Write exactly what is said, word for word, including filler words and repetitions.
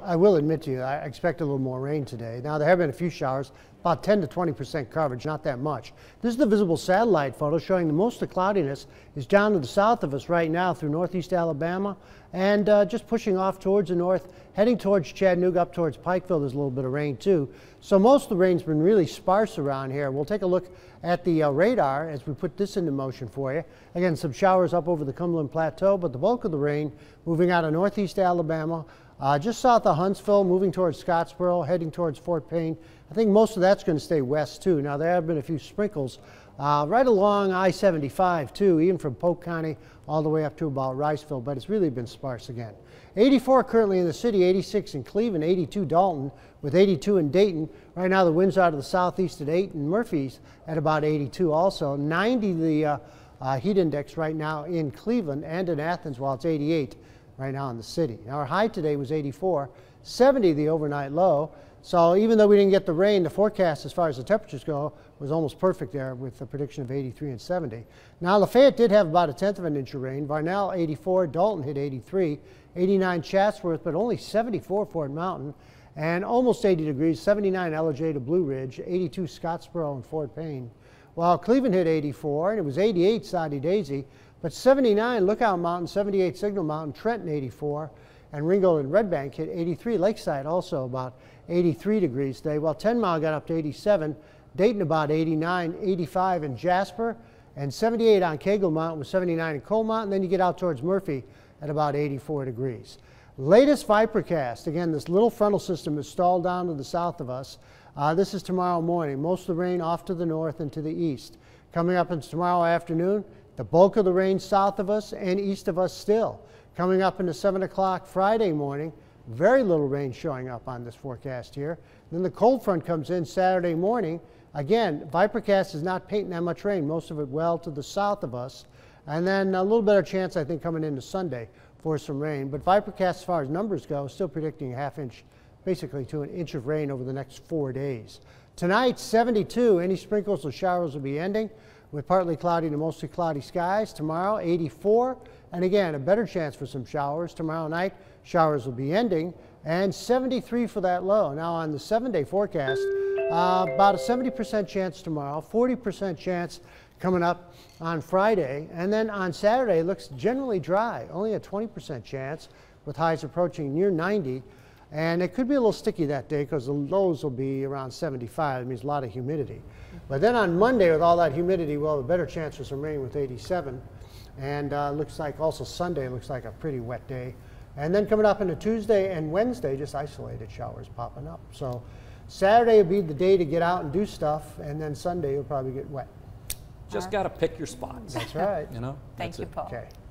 I will admit to you, I expect a little more rain today. Now, there have been a few showers, about ten to twenty percent coverage, not that much. This is the visible satellite photo showing that most of the cloudiness is down to the south of us right now through northeast Alabama and uh, just pushing off towards the north, heading towards Chattanooga, up towards Pikeville. There's a little bit of rain too. So most of the rain's been really sparse around here. We'll take a look at the uh, radar as we put this into motion for you. Again, some showers up over the Cumberland Plateau, but the bulk of the rain moving out of northeast Alabama, Uh, just south of Huntsville, moving towards Scottsboro, heading towards Fort Payne. I think most of that's going to stay west too. Now, there have been a few sprinkles uh, right along I seventy-five too, even from Polk County all the way up to about Riceville, but it's really been sparse again. eighty-four currently in the city, eighty-six in Cleveland, eighty-two Dalton, with eighty-two in Dayton. Right now the wind's out of the southeast at eight, and Murphy's at about eighty-two also. ninety the uh, uh, heat index right now in Cleveland and in Athens, while it's eighty-eight right now in the city. Now, our high today was eighty-four, seventy the overnight low. So even though we didn't get the rain, the forecast as far as the temperatures go was almost perfect there with the prediction of eighty-three and seventy. Now, Lafayette did have about a tenth of an inch of rain. Varnell eighty-four, Dalton hit eighty-three, eighty-nine Chatsworth, but only seventy-four Fort Mountain, and almost eighty degrees, seventy-nine Ellijay to Blue Ridge, eighty-two Scottsboro and Fort Payne. While Cleveland hit eighty-four, and it was eighty-eight Soddy Daisy, but seventy-nine Lookout Mountain, seventy-eight Signal Mountain, Trenton eighty-four, and Ringgold and Red Bank hit eighty-three. Lakeside also about eighty-three degrees today, while ten Mile got up to eighty-seven, Dayton about eighty-nine, eighty-five in Jasper, and seventy-eight on Cagle Mountain with seventy-nine in Coal Mountain. Then you get out towards Murphy at about eighty-four degrees. Latest Vipercast, again, this little frontal system is stalled down to the south of us. Uh, this is tomorrow morning. Most of the rain off to the north and to the east. Coming up into tomorrow afternoon, the bulk of the rain south of us and east of us still. Coming up into seven o'clock Friday morning, very little rain showing up on this forecast here. Then the cold front comes in Saturday morning. Again, Vipercast is not painting that much rain, most of it well to the south of us. And then a little better chance, I think, coming into Sunday for some rain. But Vipercast, as far as numbers go, still predicting a half inch, basically to an inch of rain over the next four days. Tonight, seventy-two. Any sprinkles or showers will be ending with partly cloudy to mostly cloudy skies. Tomorrow, eighty-four, and again, a better chance for some showers. Tomorrow night, showers will be ending, and seventy-three for that low. Now, on the seven-day forecast, uh, about a seventy percent chance tomorrow, forty percent chance coming up on Friday, and then on Saturday, it looks generally dry, only a twenty percent chance with highs approaching near ninety. And it could be a little sticky that day because the lows will be around seventy-five. That means a lot of humidity. But then on Monday, with all that humidity, we'll have a better chance for some rain with eighty-seven. And uh, looks like also Sunday looks like a pretty wet day. And then coming up into Tuesday and Wednesday, just isolated showers popping up. So Saturday will be the day to get out and do stuff, and then Sunday you'll probably get wet. Just got to pick your spots. That's right. You know? Thank you, it. Paul. Okay.